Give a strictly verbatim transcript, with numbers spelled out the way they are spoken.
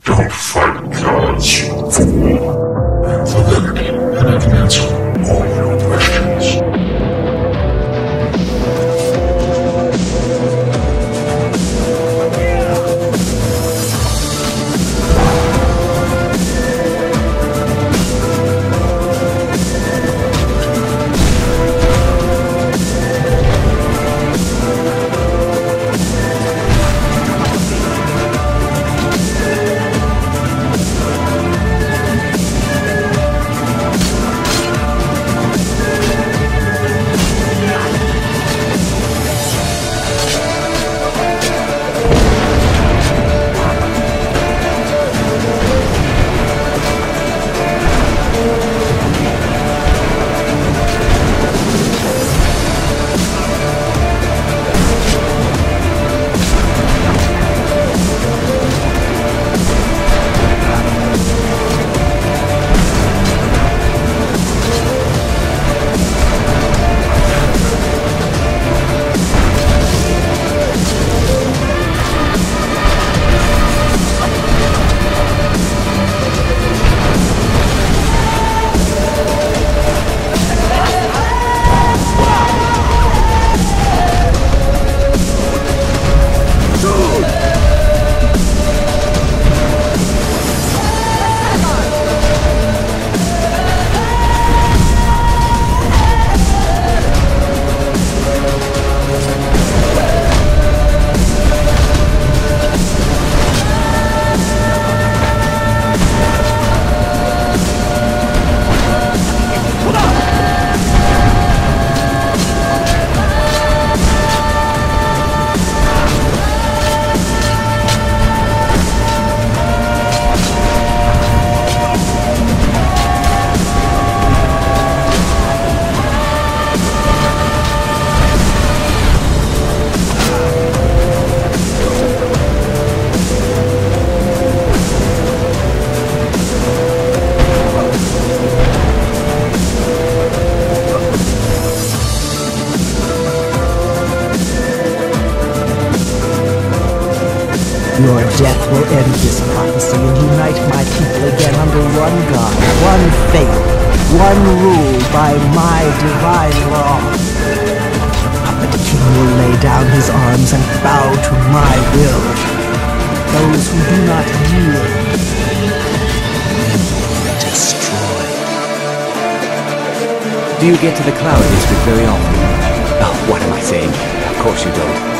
Don't fight gods, you fool. I am Validity, and I can answer all your questions. Your death will end this prophecy and unite my people again under one God, one faith, one rule by my divine law. The puppet king will lay down his arms and bow to my will. Those who do not yield will be destroyed. Do you get to the Cloud District very often? Oh, what am I saying? Of course you don't.